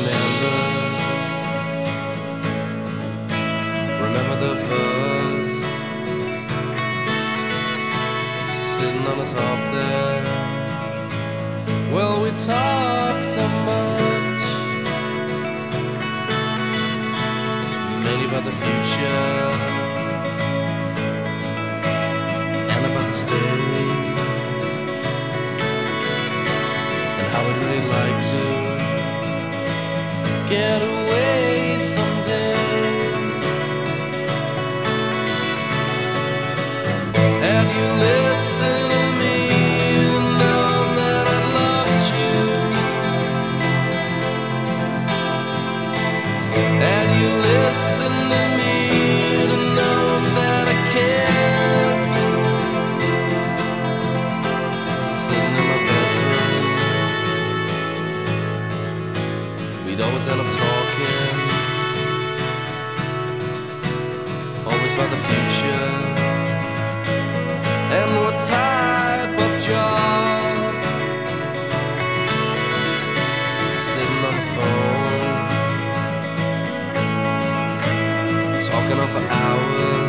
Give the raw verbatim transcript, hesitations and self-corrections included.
remember, remember the bus sitting on the top there. Well, we talk so much, mainly about the future and about the state, and how we'd really like to get away someday. And you listen to me to know that I loved you, and you listen to me to know that I care. Sitting in my bedroom, we'd always end up talking, always about the future and what type of job. Sitting on the phone, talking on for hours.